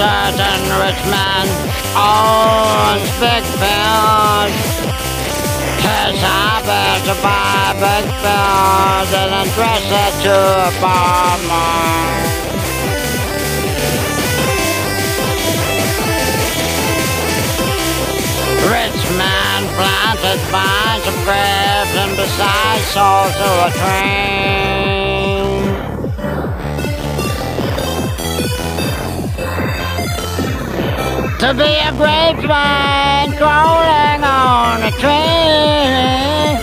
certain rich man owns big bills. His habit to buy big bills and address it to a farmer. Rich man planted vines of grapes and besides also a train. To be a grapevine crawling on a train.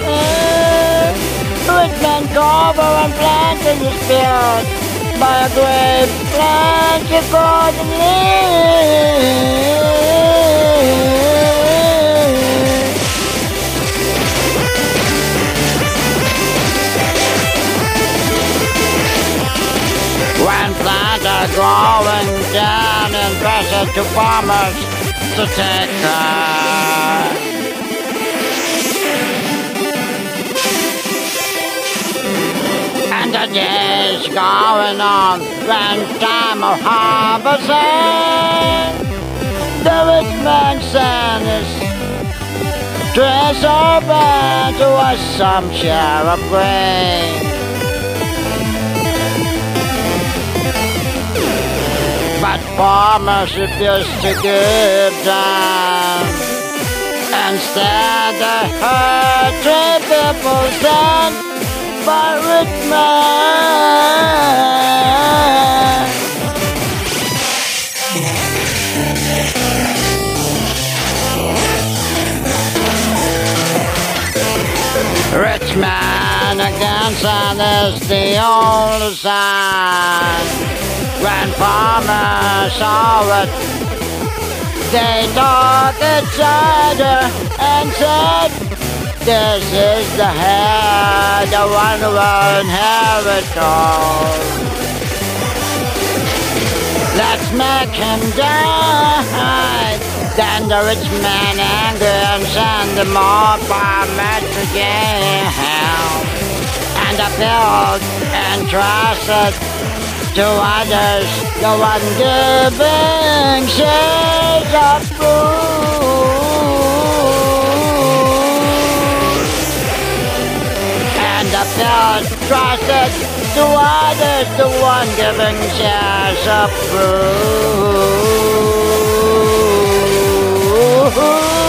Rich man cover and planted his field by a grape plant accordingly. When plants are growing down and pressure to farmers to take care. And the days going on when time of harvesting, the rich man's son is dressed open to us some share of grain. But farmers refuse to give down. Instead they hurt three people sent by rich man. Rich man against and is the only sign. When farmers saw it, they took each other and said, this is the heir, the one who will inherit all. Let's make him die. Then the rich man angry and send them all farmers to jail. And appealed and trusted to others, the one giving shares of food. And the third trusted to others, the one giving shares of food.